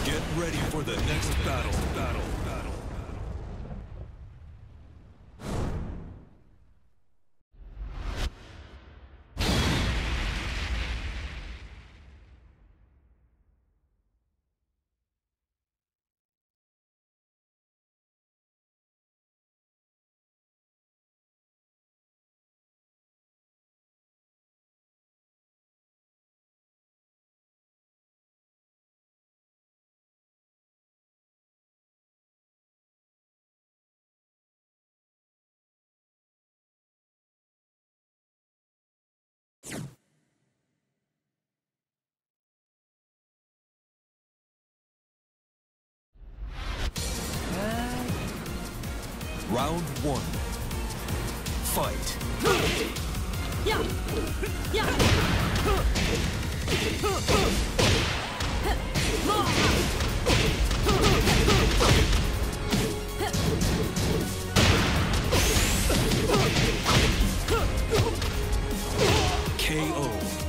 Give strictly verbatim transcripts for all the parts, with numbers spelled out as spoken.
Get ready for the next battle. Battle. Battle. Round one. Fight. Yeah. Yeah. K O.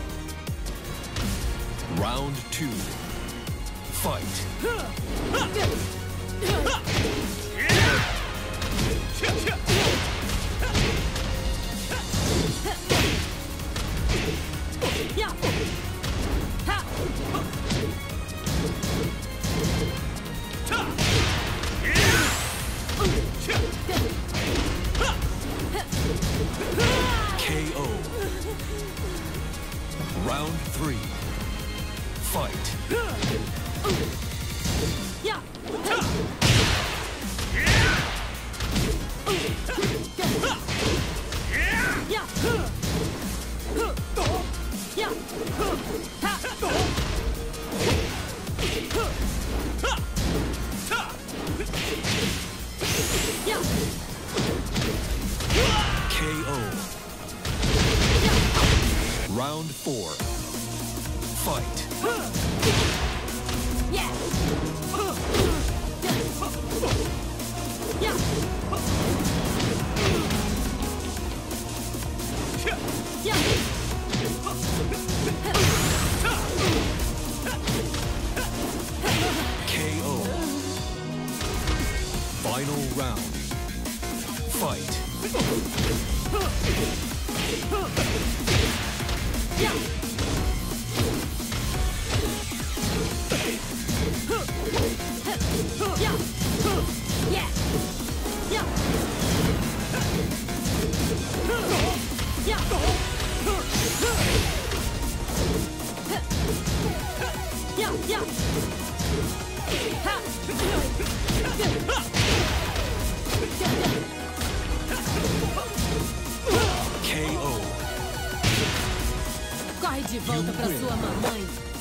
Round two. Fight. K O. Round three. Fight. Yeah. K O. Round four. Fight. Yeah. Yeah. Yeah. K O. Final round. Fight. Yeah. Yeah. Yeah. Yeah. Yeah. Yeah, yeah. Ha. K O. Corre de volta pra sua mamãe.